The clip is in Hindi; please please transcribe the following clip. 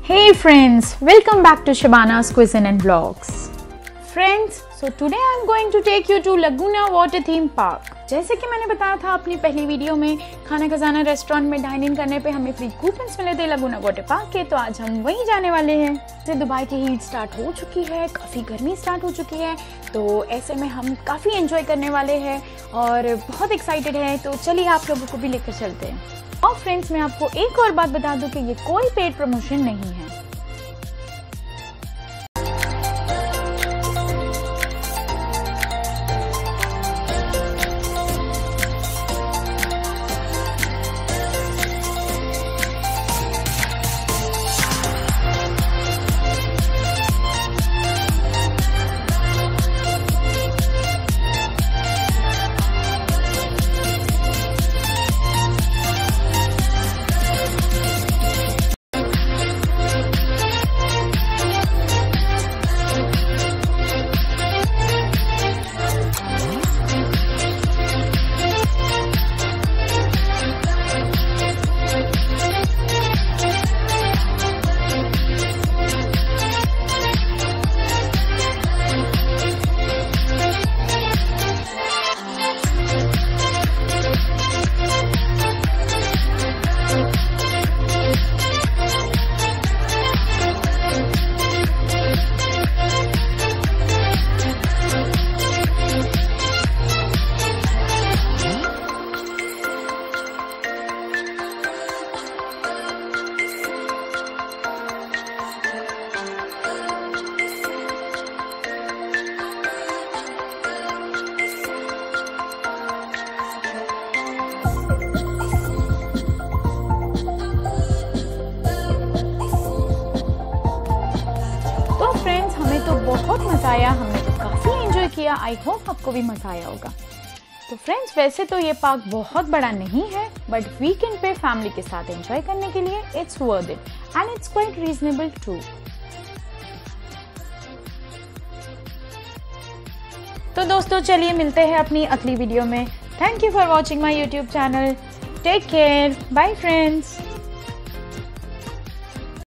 Hey friends, welcome back to Shabana's Cuisine and Vlogs. Friends, so today I'm going to take you to Laguna water theme park. जैसे कि मैंने बताया था अपनी पहली वीडियो में, खाना खजाना रेस्टोरेंट में डाइन इन करने पे हमें फ्री कूपन्स मिले थे लगुना वाटर पार्क के, तो आज हम वहीं जाने वाले हैं। तो दुबई की हीट स्टार्ट हो चुकी है, काफ़ी गर्मी स्टार्ट हो चुकी है, तो ऐसे में हम काफ़ी एंजॉय करने वाले हैं और बहुत एक्साइटेड है। तो चलिए आप लोगों को भी लेकर चलते हैं। और फ्रेंड्स, मैं आपको एक और बात बता दूं कि ये कोई पेड प्रमोशन नहीं है। फ्रेंड्स, हमें तो बहुत मज़ा आया, हमने तो काफ़ी एंजॉय किया। आई होप आपको भी मज़ा आया होगा। तो फ्रेंड्स, वैसे तो ये पार्क बहुत बड़ा नहीं है, बट वीकेंड पे फैमिली के साथ एंजॉय करने के लिए it's worth it and it's quite reasonable too. तो दोस्तों, चलिए मिलते हैं अपनी अगली वीडियो में। Thank you for watching my YouTube channel. Take care, bye friends.